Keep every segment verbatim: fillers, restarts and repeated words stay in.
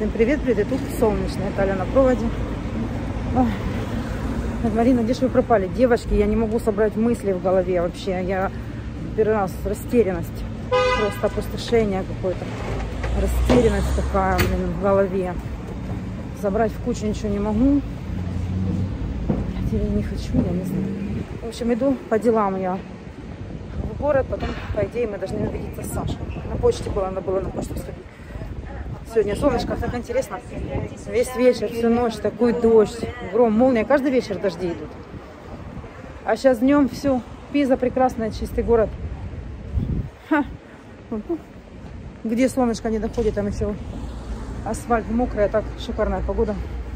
Всем привет, привет, тут солнечная Таля на проводе. Ой. Марина, где же вы пропали? Девочки, я не могу собрать мысли в голове вообще. Я первый раз растерянность, просто опустошение какое-то. Растерянность такая, блин, в голове. Забрать в кучу ничего не могу. Или не хочу, я не знаю. В общем, иду по делам я в город, потом, по идее, мы должны увидеться с Сашей. На почте было, надо было на почту сходить. Сегодня солнышко, так интересно. Весь вечер, всю ночь такой дождь, гром, молния. Каждый вечер дожди идут. А сейчас днем все. Пиза прекрасная, чистый город. Ха. Где солнышко не доходит, там еще асфальт мокрый, а так шикарная погода.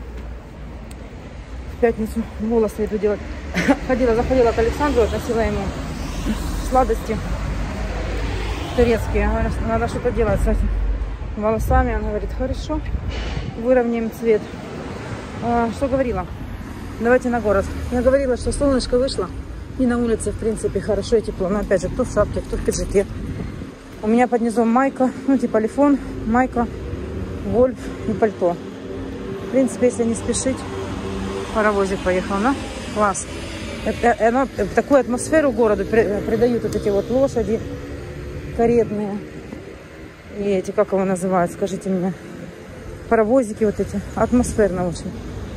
В пятницу волосы иду делать. Ходила, заходила к Александру, относила ему сладости турецкие. Надо что-то делать с этим волосами. Он говорит, хорошо, выровняем цвет. А, что говорила? Давайте на город. Я говорила, что солнышко вышло. И на улице, в принципе, хорошо и тепло. Но опять же, кто в шапке, кто в пиджаке. У меня под низом майка, ну типа лифон, майка, гольф и пальто. В принципе, если не спешить, паровозик поехал, да? Класс. Это, оно, такую атмосферу городу придают вот эти вот лошади каретные. И эти, как его называют, скажите мне, паровозики вот эти. Атмосферно очень.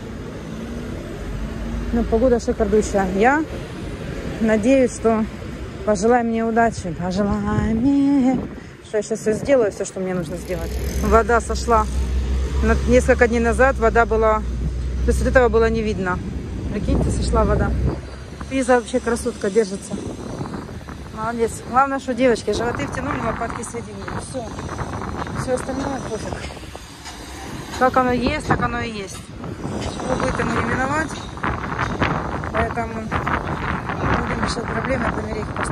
Ну, погода шикардущая. Я надеюсь, что пожелай мне удачи. Пожелай мне. Что я сейчас все сделаю, все, что мне нужно сделать. Вода сошла. Несколько дней назад вода была... То есть вот этого было не видно. Прикиньте, сошла вода. Пиза вообще красотка, держится. Молодец. Главное, что девочки животы втянули, лопатки соединили. Все. Все остальное пофиг. Как оно есть, так оно и есть. Чего будет ему не миновать. Поэтому будем решать проблемы. Помереть просто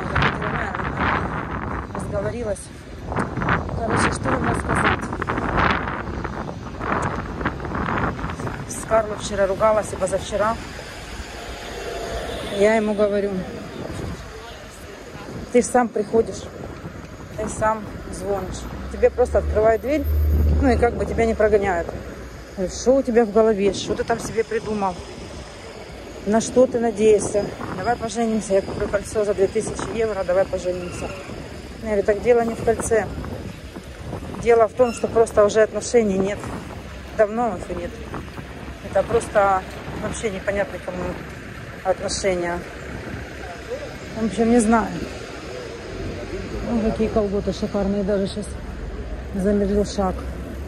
разговорилась. Короче, что вам рассказать? С Карлой вчера ругалась и позавчера. Я ему говорю, ты же сам приходишь, ты сам звонишь. Тебе просто открывают дверь, ну и как бы тебя не прогоняют. Что у тебя в голове, что ты там себе придумал? На что ты надеешься? Давай поженимся, я куплю кольцо за две тысячи евро, давай поженимся. Я говорю, так дело не в кольце. Дело в том, что просто уже отношений нет. Давно их нет. Это просто вообще непонятно кому отношения. В общем, не знаю. Ну, какие колготы шикарные. Даже сейчас замедлил шаг.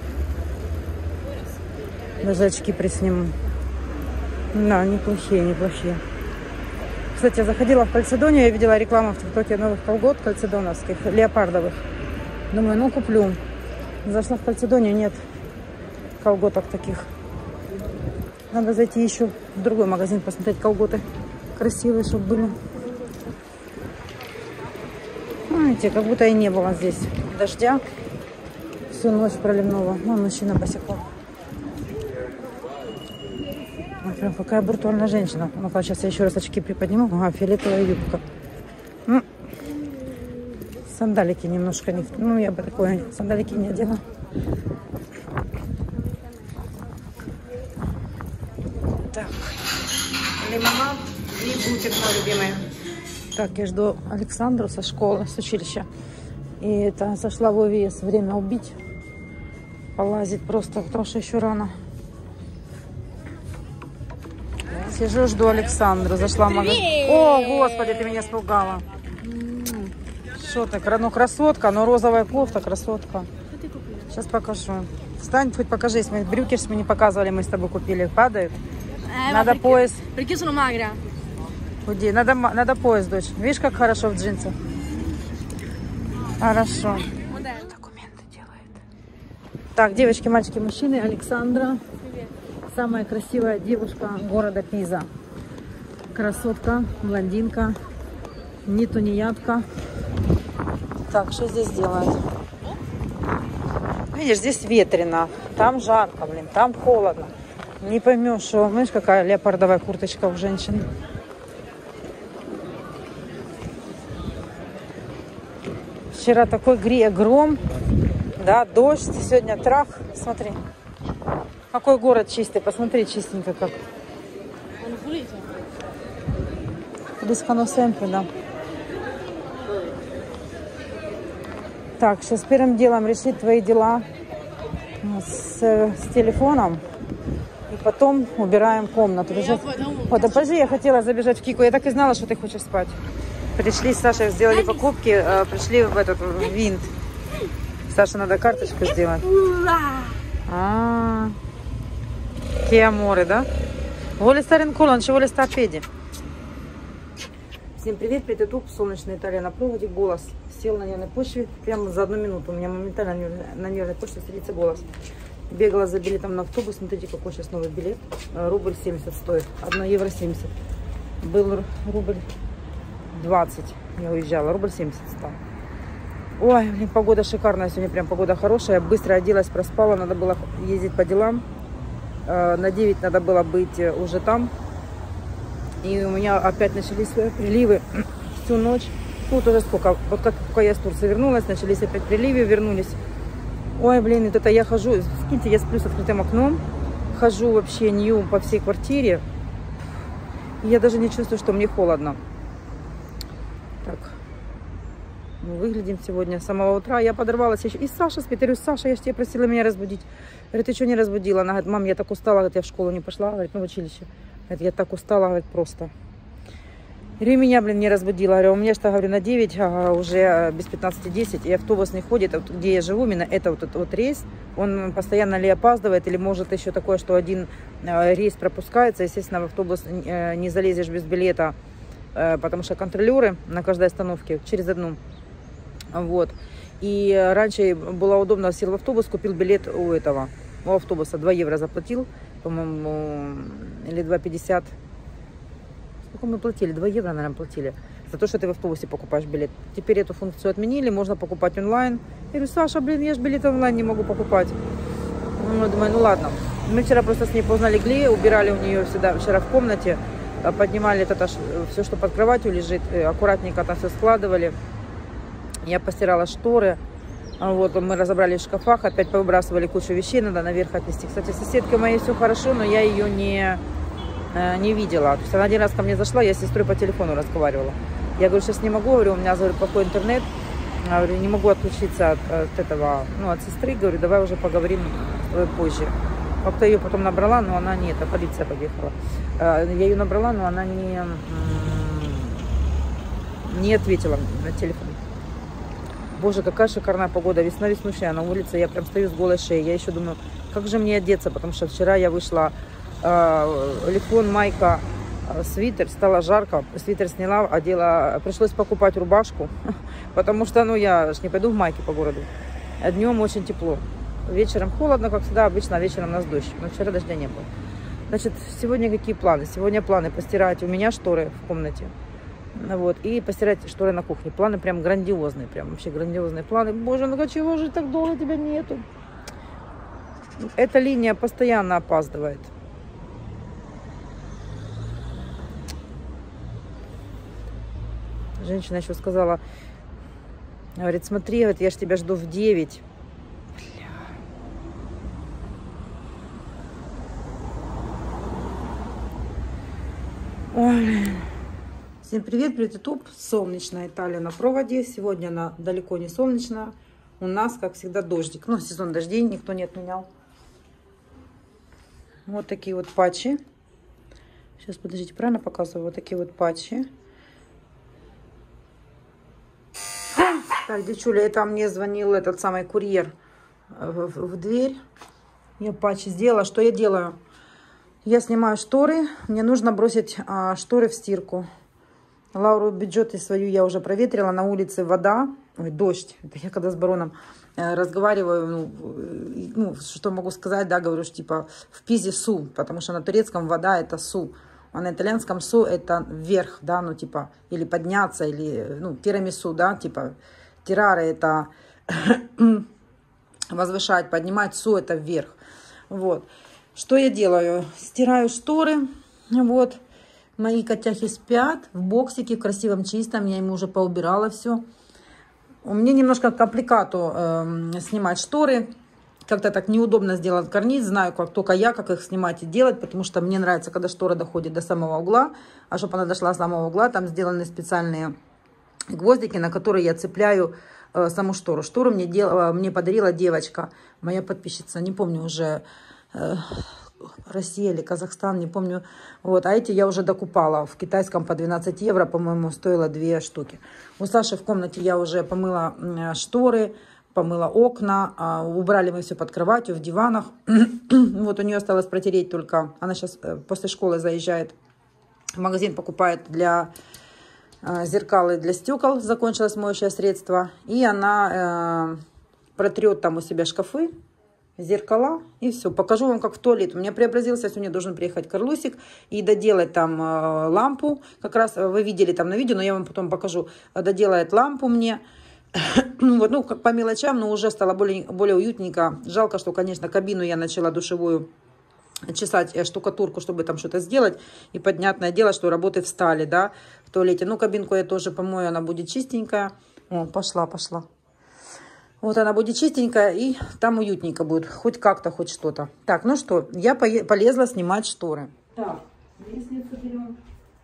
Даже очки присниму. Да, неплохие, неплохие. Кстати, я заходила в Кальцедонию, я видела рекламу в ТикТоке новых колгот кальцедоновских, леопардовых. Думаю, ну куплю. Зашла в Кальцедонию, нет колготок таких. Надо зайти еще в другой магазин, посмотреть колготы красивые, чтобы были. Знаете, как будто и не было здесь дождя всю ночь проливного. Вон мужчина босиком. Прям какая брутальная женщина. Ну-ка, сейчас я еще раз очки приподниму. Ага, фиолетовая юбка. Ну, сандалики немножко не... Ну, я бы такое сандалики не одела. Так. Лимонад и бутик мой любимый. Так, я жду Александру со школы, с училища. И это сошла в ОВС. Время убить. Полазить просто, потому что еще рано. Сижу, жду Александру. Зашла в магазин. О, господи, ты меня испугала. Что так? Ну, красотка, но розовая кофта, красотка. Сейчас покажу. Встань, хоть покажи. Брюки мы не показывали, мы с тобой купили. Падают. Э, надо perché, пояс. Perché sono magra. Худи. Надо, надо пояс, дочь. Видишь, как хорошо в джинсах? Хорошо. Документы делает. Так, девочки, мальчики, мужчины. Александра. Привет. Самая красивая девушка города Пиза. Красотка, блондинка. Не тунеядка. Так, что здесь делает? Видишь, здесь ветрено. Там жарко, блин. Там холодно. Не поймешь, что... Видишь, какая леопардовая курточка у женщины. Вчера такой гром. Да, дождь, сегодня трах. Смотри, какой город чистый, посмотри, чистенько как. Близко sempre, да. Так, сейчас первым делом решить твои дела с, с телефоном. И потом убираем комнату. Даже... Вот, да, подожди, я хотела забежать в Кику. Я так и знала, что ты хочешь спать. Пришли с Сашей, сделали покупки, э, пришли в этот в винт. Саше надо карточку сделать. А, Kia More, да? Воли старин колон, чего ли стапеди. Всем привет, привет, YouTube, солнечная Италия на проводе, голос. Сел на нервной почве прямо за одну минуту. У меня моментально на нервной почве встретится голос. Бегала за билетом на автобус. Смотрите, какой сейчас новый билет. Рубль семьдесят стоит. одно евро семьдесят. Был рубль двадцать. Я уезжала. Рубль семьдесят стал. Ой, блин, погода шикарная. Сегодня прям погода хорошая. Я быстро оделась, проспала. Надо было ездить по делам. На девять надо было быть уже там. И у меня опять начались приливы всю ночь. Ну, тоже сколько. Вот как только я с Турции вернулась, начались опять приливы, вернулись. Ой, блин, вот это я хожу. Скиньте, я сплю с открытым окном. Хожу вообще нью по всей квартире. И я даже не чувствую, что мне холодно. Так. Мы выглядим сегодня с самого утра. Я подорвалась еще. И Саша спит. Я говорю, Саша, я же тебя просила меня разбудить. Говорит, ты что не разбудила? Она говорит, мам, я так устала. Говорит, я в школу не пошла. Говорит, ну в училище. Говорит, я так устала. Говорит, просто. И меня, блин, не разбудила. Говорю, у меня что, говорю, на девять, а уже без пятнадцати десять, и автобус не ходит. Вот, где я живу, именно это вот этот вот рейс, он постоянно ли опаздывает, или может еще такое, что один э, рейс пропускается. Естественно, в автобус э, не залезешь без билета, э, потому что контролеры на каждой остановке через одну. Вот. И раньше было удобно, сел в автобус, купил билет у этого, у автобуса, два евро заплатил, по-моему, или два пятьдесят. Сколько мы платили? два евро, наверное, платили. За то, что ты в автобусе покупаешь билет. Теперь эту функцию отменили, можно покупать онлайн. Я говорю, Саша, блин, я же билет онлайн не могу покупать. Ну, думаю, ну ладно. Мы вчера просто с ней поздно легли, убирали у нее всегда вчера в комнате, поднимали это, все, что под кроватью лежит, аккуратненько там все складывали. Я постирала шторы. Вот, мы разобрали в шкафах, опять повыбрасывали кучу вещей, надо наверх отнести. Кстати, соседка моей все хорошо, но я ее не... не видела. То есть она один раз ко мне зашла, я с сестрой по телефону разговаривала. Я говорю, сейчас не могу, говорю, у меня, говорю, плохой интернет. Я говорю, не могу отключиться от, от этого, ну, от сестры. Говорю, давай уже поговорим позже. Как-то ее потом набрала, но она не, это полиция подъехала. Я ее набрала, но она не, не ответила на телефон. Боже, какая шикарная погода. Весна веснущая на улице. Я прям стою с голой шеей. Я еще думаю, как же мне одеться, потому что вчера я вышла... Лифон, майка, свитер, стало жарко, свитер сняла, одела, пришлось покупать рубашку, потому что, ну, я ж не пойду в майке по городу, а днем очень тепло, вечером холодно, как всегда, обычно вечером у нас дождь, но вчера дождя не было. Значит, сегодня какие планы? Сегодня планы постирать у меня шторы в комнате, вот, и постирать шторы на кухне, планы прям грандиозные, прям вообще грандиозные планы. Боже, ну чего же так долго тебя нету? Эта линия постоянно опаздывает. Женщина еще сказала, говорит, смотри, вот я ж тебя жду в девять. Бля. Ой. Всем привет, привет, YouTube. Солнечная Италия на проводе. Сегодня она далеко не солнечная. У нас, как всегда, дождик. Ну, сезон дождей никто не отменял. Вот такие вот патчи. Сейчас, подождите, правильно показываю? Вот такие вот патчи. Так, девчуля, это мне звонил этот самый курьер в, в, в дверь. Я патчи сделала. Что я делаю? Я снимаю шторы. Мне нужно бросить а, шторы в стирку. Лауру Биджотти свою я уже проветрила. На улице вода. Ой, дождь. Это я когда с бароном э, разговариваю. Ну, э, ну, что могу сказать, да, говорю, что типа в Пизе су. Потому что на турецком вода это су. А на итальянском су это вверх, да, ну типа, или подняться, или, ну, тирамису, да, типа, тирары это возвышать, поднимать, су это вверх. Вот. Что я делаю? Стираю шторы, вот, мои котяхи спят в боксике, в красивом чистом, я ему уже поубирала все. Мне немножко компликату э, снимать шторы. Как-то так неудобно сделать карниз. Знаю, как только я, как их снимать и делать, потому что мне нравится, когда штора доходит до самого угла. А чтобы она дошла до самого угла, там сделаны специальные гвоздики, на которые я цепляю э, саму штору. Штору мне, дел, мне подарила девочка, моя подписчица, не помню уже, э, Россия или Казахстан, не помню. Вот, а эти я уже докупала в китайском по двенадцать евро, по-моему, стоило две штуки. У Саши в комнате я уже помыла э, шторы, помыла окна, убрали мы все под кроватью, в диванах. Вот у нее осталось протереть только, она сейчас после школы заезжает в магазин, покупает для зеркал и для стекол, закончилось моющее средство. И она э, протрет там у себя шкафы, зеркала и все. Покажу вам, как в туалет. У меня преобразился, сегодня должен приехать Карлусик и доделать там э, лампу. Как раз вы видели там на видео, но я вам потом покажу. Доделает лампу мне. Вот, ну, как по мелочам, но уже стало более, более уютненько. Жалко, что, конечно, кабину я начала душевую чесать, штукатурку, чтобы там что-то сделать. И понятное дело, что работы встали, да, в туалете. Ну, кабинку я тоже помою, она будет чистенькая. О, пошла, пошла. Вот она будет чистенькая, и там уютненько будет. Хоть как-то, хоть что-то. Так, ну что, я полезла снимать шторы. Так, лестницу берем.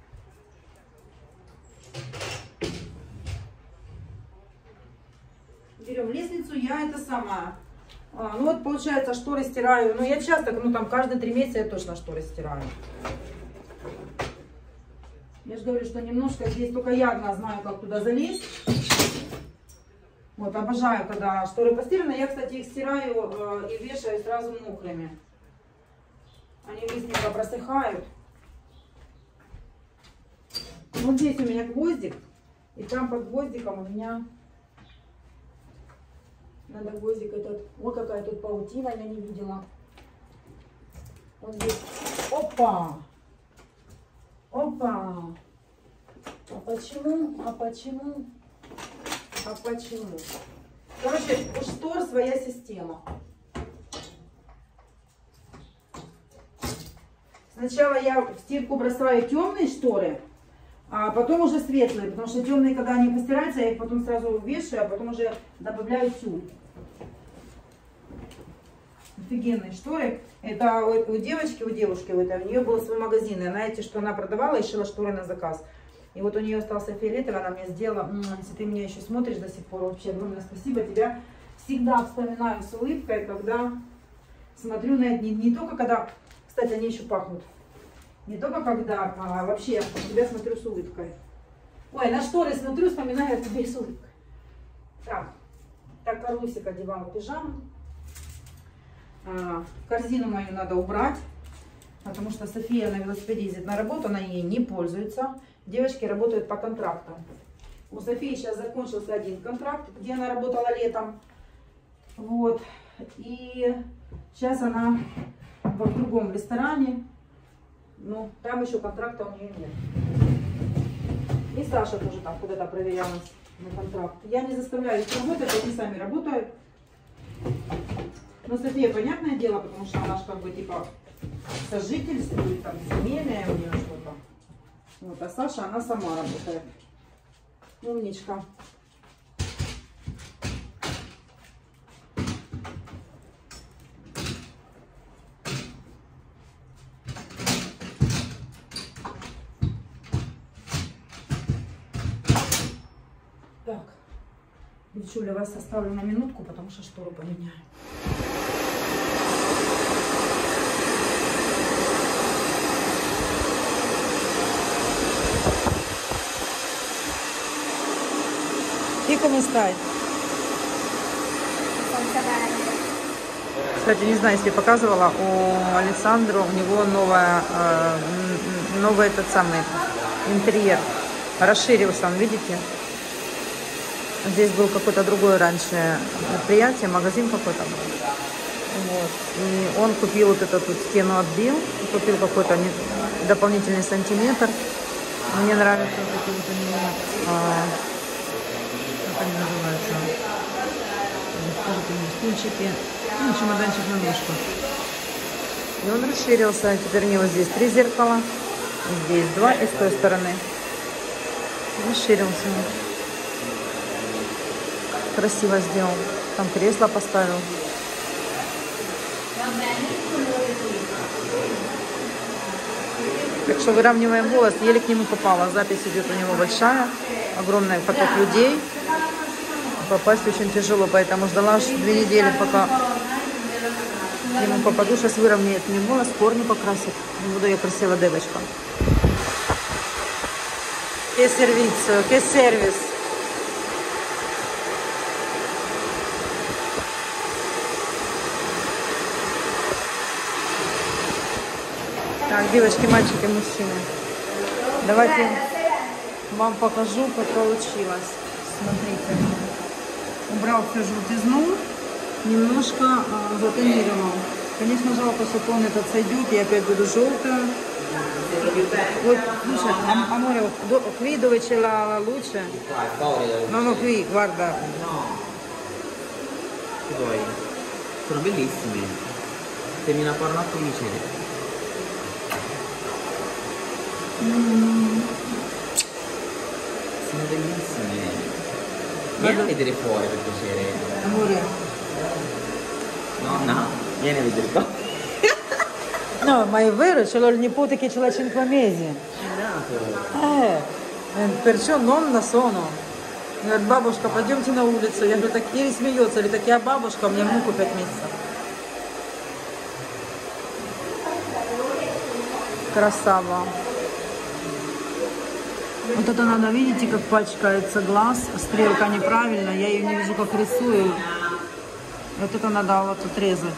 Берем лестницу, я это сама. А, ну вот получается, шторы стираю. Ну я часто, ну там каждые три месяца я точно шторы стираю. Я же говорю, что немножко здесь только я одна знаю, как туда залезть. Вот, обожаю, когда шторы постираны. Я, кстати, их стираю э, и вешаю сразу мокрыми. Они быстренько просыхают. Вот здесь у меня гвоздик. И там под гвоздиком у меня... Надо гвоздик этот. Вот какая тут паутина, я не видела. Вот здесь. Опа! Опа! А почему? А почему? А почему? Короче, у штор своя система. Сначала я в стирку бросаю темные шторы, а потом уже светлые, потому что темные, когда они постираются, я их потом сразу вешаю, а потом уже добавляю тюль. Офигенные шторы. Это у, у девочки, у девушки, у, этой, у нее был свой магазин, и она эти, что она продавала, и шила шторы на заказ. И вот у нее остался фиолетовый, она мне сделала, если ты меня еще смотришь до сих пор, вообще огромное спасибо, тебя всегда вспоминаю с улыбкой, когда смотрю на это, не, не только когда, кстати, они еще пахнут, не только когда, а вообще на тебя смотрю с улыбкой. Ой, на шторы смотрю, вспоминаю о тебе с улыбкой. Так, так Карлусик одевал пижаму. А, корзину мою надо убрать, потому что София на велосипеде ездит на работу, она ей не пользуется. Девочки работают по контрактам. У Софии сейчас закончился один контракт, где она работала летом. Вот. И сейчас она в другом ресторане. Но там еще контракта у нее нет. И Саша тоже там куда-то проверялась на контракт. Я не заставляю их работать, они сами работают. Но София, понятное дело, потому что она же как бы типа сожительствует, там семейное у нее что-то. Вот, а Саша, она сама работает. Умничка. Так, девчуля, вас оставлю на минутку, потому что штору поменяю. И come stai? Кстати, не знаю, если показывала, у Александра, у него новая, э, новый этот самый интерьер. Расширился он, видите? Здесь был какой-то другой раньше предприятие, магазин какой-то был. Вот. И он купил вот эту вот стену, отбил, купил какой-то дополнительный сантиметр. Мне нравятся вот эти вот у него... Э, как они называются, стульчики, ну, чемоданчик на ножку. И он расширился. Теперь у него здесь три зеркала, здесь два и с той стороны. Расширился. красиво сделал. Там кресло поставил. Так что выравниваем волосы. Еле к нему попала. Запись идет у него большая. Огромный поток людей. Попасть очень тяжело, поэтому ждала две недели, пока к нему попаду. Сейчас выровняет мне волос, корни покрасит. Буду я красивая девочка. Che servizio, che сервис. Так, девочки, мальчики, мужчины. Давайте вам покажу, как получилось. Смотрите. Убрал всю желтизну, немножко а, затонировал. Конечно, жалко, что тон этот сойдет, и опять буду желтая. Вот, слушай, amore, qui dove c'è la, la luce? No, no, qui, guarda. No. Che vuoi? Sono bellissimi. Sembri una pornoattrice. Mm. Sono bellissimi. Vieni a vedere fuori per piacere. Amore. No, no, vieni a vedere qua. No, ma è vero, ce l'ho il nipote che ce l'ha cinque mesi. Eh, perciò nonna sono. Говорит, бабушка, пойдемте на улицу. Я говорю, так еле смеется. Или так я бабушка, у меня внуку пять месяцев. Красава. Вот это надо, видите, как пачкается глаз. Стрелка неправильная, я ее не вижу, как рисую. Вот это надо вот отрезать.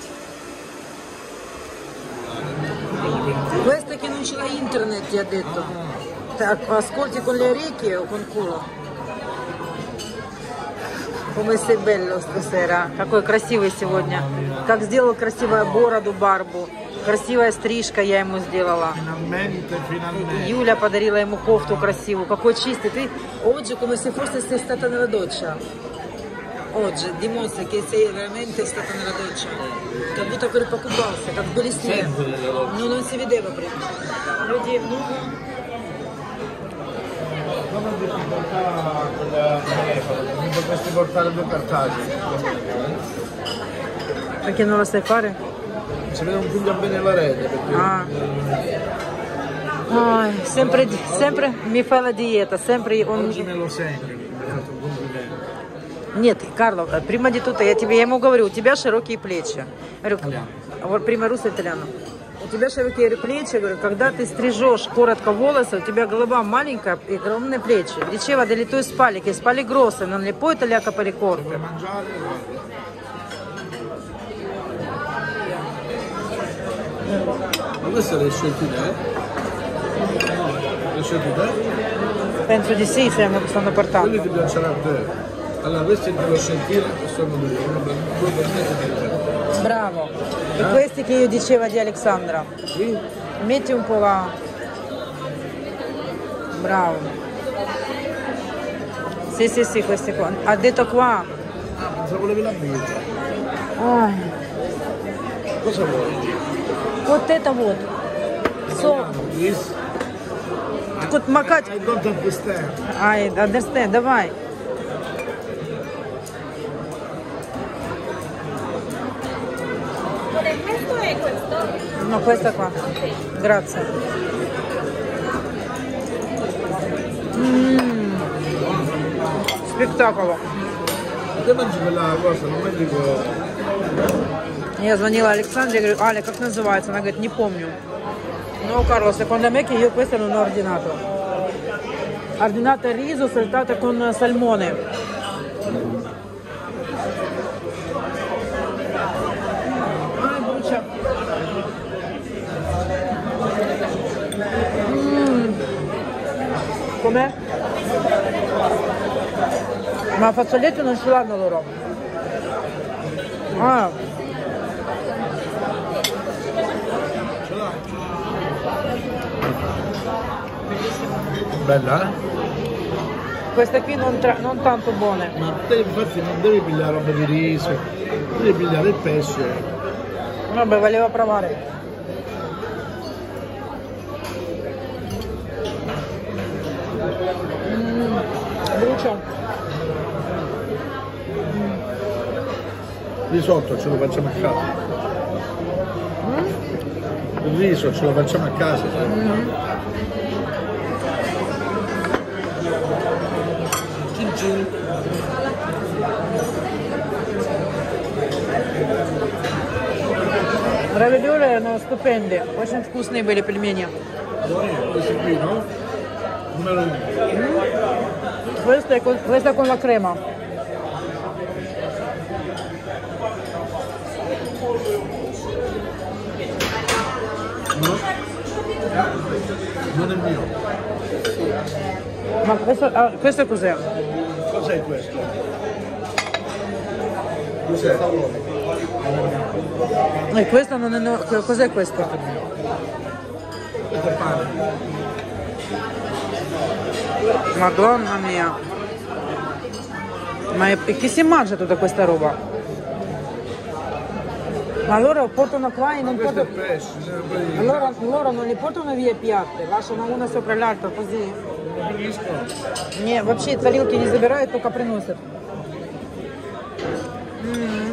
Questa che non ce l'ha internet, ti ha detto. Ascolti con le orecchie o con culo? Come sei bello stasera. Какой красивый сегодня. Как сделал красивую бороду, барбу. Красивая стрижка я ему сделала. Finalmente, finalmente. Юля подарила ему кофту красивую. Какой чистый. Ты oggi come se fosse stata nella doccia. Oggi dimostra che sei veramente stata nella doccia. Che ha avuto quel poco basso, che bellissimo. No, non si vedeva prima. Vedi, no? Come difficoltà con il telefono? Mi potresti portare due cartacei? Perché non lo sai fare? Se non funziona bene la rete, perché... Ah. Oh, sempre, sempre mi fa la dieta, sempre он... Oggi me lo segno, mi ha fatto un complimento. Нет, Карло, prima di tutto, я тебе, я ему говорю, у тебя широкие плечи. Говорю, вот prima руsso italiano. У тебя широкие плечи, говорю, когда ты стрижешь коротко волосы, у тебя голова маленькая и огромные плечи. Diceva delle tue spalle, che spalle grosse, non le puoi tagliare capelli corti. Per mangiare, ma questo l'hai scelto te? L'hai scelto te? Penso di sì, stiamo, stanno portando. Quelli ti piaceranno a te. Allora, questi te lo sceltire e sono due, uno per due per te e per te. Bravo. E eh? Questi che io diceva di Alexandra. Sì? Metti un po' là. Bravo. Sì, sì, sì, questi qua. Ha detto qua. Ah, pensavo volevi la birra. Ah. Cosa vuoi? Вот это вот. So, Please? тут макать. I don't understand. I understand, давай. Questo è questo? No, questa qua. Grazie. Mm. Спектакль. Te mangi quella cosa, non mangi cosa. Я звонила Александре, говорю, Аля, как называется? Она говорит, не помню. No, Carlo, secondo me che io questo non ho ordinato. Ho ordinato riso saltato con salmone. Ah, brucia. Mm. Com'è? Ma fazzoletti non ce l'hanno loro. Ah. Bella, eh? Queste qui non, non tanto buone. Ma te infatti non devi pigliare roba di riso, devi pigliare il pesce. Vabbè, voleva provare. Mm, brucia. risotto ce lo facciamo a casa. Il riso ce lo facciamo a casa. Mm-hmm. Cin cin. Равиоли erano stupendi, очень вкусные были пельмени. Questi qui, no? Numero uno. Questa è con, questa con la crema. No? Non è mio. Ma questo, ah, questo cos'è? Cos'è questo? Cos'è? E questo non è, no, cos'è questo? Questo è pane. Madonna mia. Ma è, e chi si mangia tutta questa roba? Ma loro portano qua e non Questo è portano... pesce. Sempre... Allora loro non li portano via i piatti, lasciano una sopra l'altra così. Non finiscono. Не, вообще тарелки не забирают, только приносят. М-м-м.